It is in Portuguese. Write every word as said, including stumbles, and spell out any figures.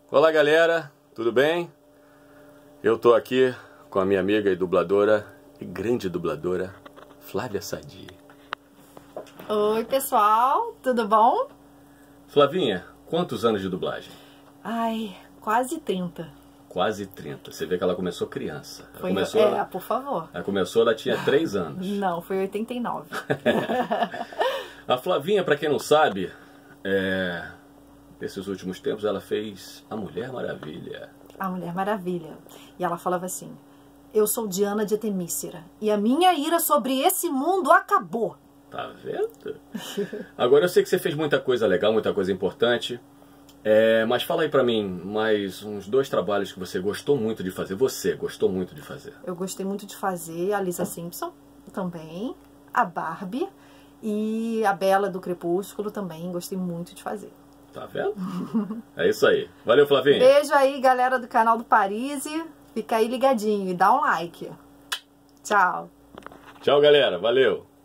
Olá galera, tudo bem? Eu tô aqui com a minha amiga e dubladora, e grande dubladora, Flávia Sadi. Oi pessoal, tudo bom? Flavinha, quantos anos de dublagem? Ai, quase trinta. Quase trinta. Você vê que ela começou criança. Ela Foi, começou, é, por favor. Ela começou, ela tinha três anos. Não, foi oitenta e nove. A Flavinha, pra quem não sabe, é... nesses últimos tempos ela fez A Mulher Maravilha. A Mulher Maravilha. E ela falava assim: eu sou Diana de Temícera e a minha ira sobre esse mundo acabou. Tá vendo? Agora eu sei que você fez muita coisa legal, muita coisa importante. É, mas fala aí pra mim mais uns dois trabalhos que você gostou muito de fazer. Você gostou muito de fazer. Eu gostei muito de fazer a Lisa Simpson também, a Barbie e a Bela do Crepúsculo também. Gostei muito de fazer. Tá vendo? É isso aí. Valeu, Flavinha. Beijo aí, galera do canal do Parise. Fica aí ligadinho e dá um like. Tchau. Tchau, galera. Valeu.